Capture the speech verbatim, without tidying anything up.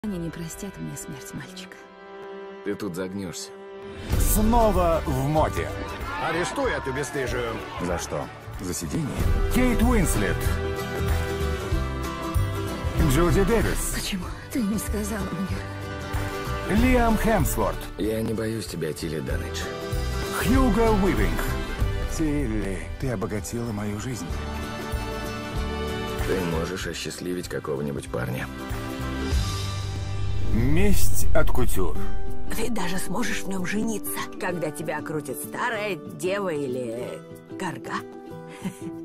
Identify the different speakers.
Speaker 1: Они не простят мне смерть мальчика.
Speaker 2: Ты тут загнешься.
Speaker 3: Снова в моде.
Speaker 4: Арестуй эту бесстыжую.
Speaker 3: За что? За сидение? Кейт Уинслет. Джуди Дэвис.
Speaker 1: Почему ты не сказала мне?
Speaker 3: Лиам Хемсворт.
Speaker 2: Я не боюсь тебя, Тилли Данедж.
Speaker 3: Хьюго Уивинг. Тилли, ты обогатила мою жизнь.
Speaker 2: Ты можешь осчастливить какого-нибудь парня.
Speaker 3: Месть от кутюр.
Speaker 5: Ты даже сможешь в нем жениться, когда тебя крутит старая дева или карга.